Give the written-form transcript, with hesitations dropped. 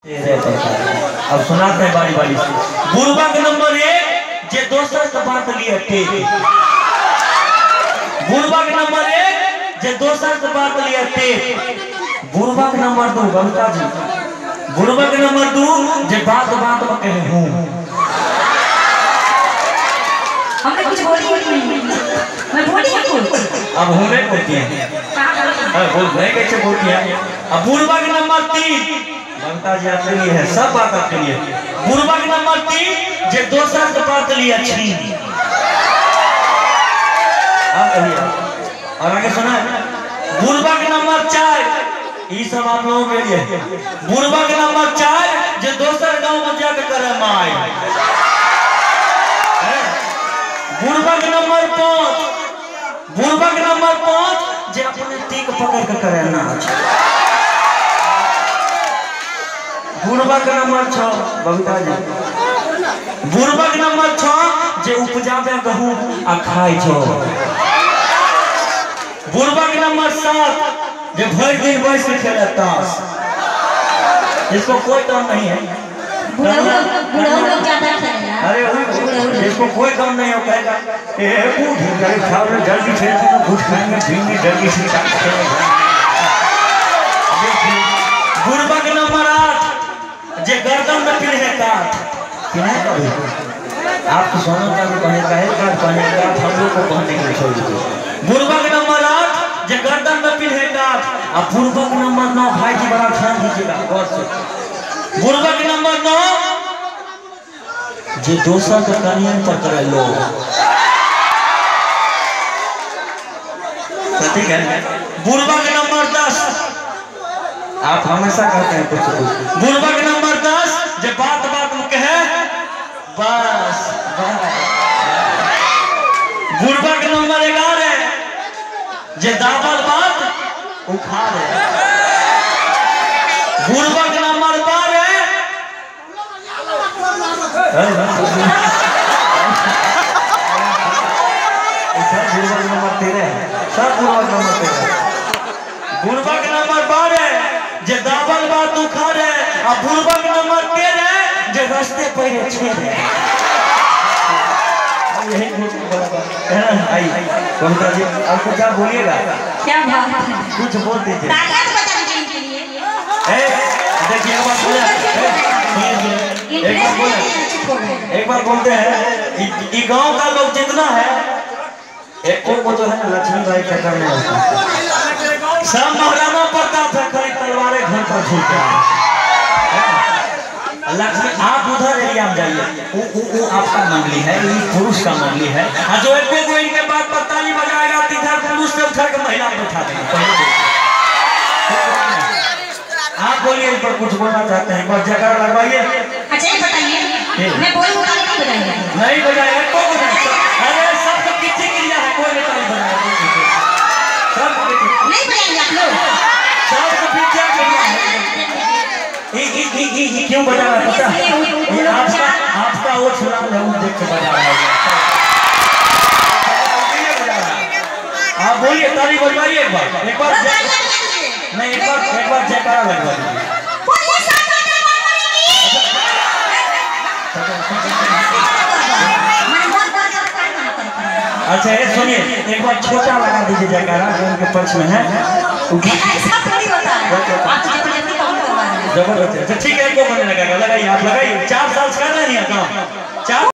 अब सुनाते हैं बारी बारी से। बुर्बक नंबर 1 जे दोसर से बात लिए टेप। बुर्बक नंबर 1 जे दोसर से बात लिए टेप। बुर्बक नंबर 2 बंता जी। बुर्बक नंबर 2 जे बात बात में कहे हूं। हमने कुछ बोली नहीं। मैं बोली है कुछ। अब होने बोलती हैं। बोल रहे कैसे बोलती हैं। अब बुर्बक नंबर 3 बनता जी आपके लिए है, सब बात आपके लिए। बुर्बक नंबर 3 जे दोसर से बात लिया छी। और आगे सुना। बुर्बक नंबर 4 ये सब आप लोगों के लिए। बुर्बक नंबर 4 जे दोसर गांव में जाके करे माय। बुर्बक नंबर 5 बुर्बक नंबर 5 जे अपने तीक पकड़ के करे नाच। बुर्बक नंबर 6 बबीता जी। बुर्बक नंबर 6 जे उपजावे गहूं आ खाय छो। बुर्बक नंबर 7 जे भर दिन बैठ के खेले ताश। इसको कोई काम नहीं है। बुढ़ा लोग ज्यादा खेले ना। अरे इसको कोई काम नहीं हो कहेगा ए बूढ़ी करे खाओ जल्दी से घुस खाएंगे भींगी जल्दी से खेलेंगे। बुर्बक नंबर 8 जे गर्दन में पिन्हे काट। पिन्हे कभी आप तो सोना का भी पहने का है काट पहने का हम लोग को पहनने के लिए छोड़ दीजिए। बुर्बक नंबर 8 जे गर्दन में पिन्हे काट। अब बुर्बक नंबर 9 भाई जी बड़ा ध्यान दीजिएगा गौर से। बुर्बक नंबर 9 जे दोसर के कनियन पर करे लो। ठीक है। बुर्बक नंबर 10 आप हमेशा कहते हैं कुछ। बुर्बक नंबर 10 जे बात बात में कहे बस। बुर्बक नंबर 11 जे दावल बात उखाड़े। बुर्बक नंबर 12 बुर्बक नंबर 13 सब बुर्बक नंबर 13। बुर्बक नंबर 12 जे दावल बात उखाड़े। और बुर्बक नंबर 13 जे रास्ते पर छेड़े। यही आई कविता जी आपको क्या बोलिएगा। क्या बात है। कुछ बोल दीजिए। ताकत बता दीजिए इनके लिए। देखिए एक बार बोले एक बार बोलते हैं ये गांव का लोग जितना है एक को जो है लक्ष्मी बाई चक्कर में सब महाराणा प्रताप है खड़ी तलवारें घर पर झूलते हैं। लक्ष्मी आप उधर एरिया में जाइए वो आपका मंगली है ये पुरुष का मंगली है। जो एक को इनके बाद ताली बजाएगा इधर पुरुष से उठा के महिला बैठा देंगे। आप बोलिए इस पर कुछ बोलना चाहते हैं बस जगह लगवाइए। अच्छा ये बताइए मैं बोलूं ताली नहीं बजाएंगे। नहीं बजाएगा को अरे सब तो किसी क्रिया है कोई नहीं ताली बजाएगा सब नहीं बजाएंगे आप लोग। सब तो पीछे क्रिया है। ये क्यों बजा रहा है पता है। ये आपका वो छुरा है वो देख के बजा रहा है। आप बोलिए ताली बजवाइए एक बार नहीं एक बार जयकारा लगवाइए। अच्छा ये सुनिए एक बार छोटा लगा दीजिए जयकारा जो उनके पक्ष में है। जबरदस्त। अच्छा ठीक है को बनने लगा लगाइए आप लगाइए 4 साल से कर रहे हैं काम 4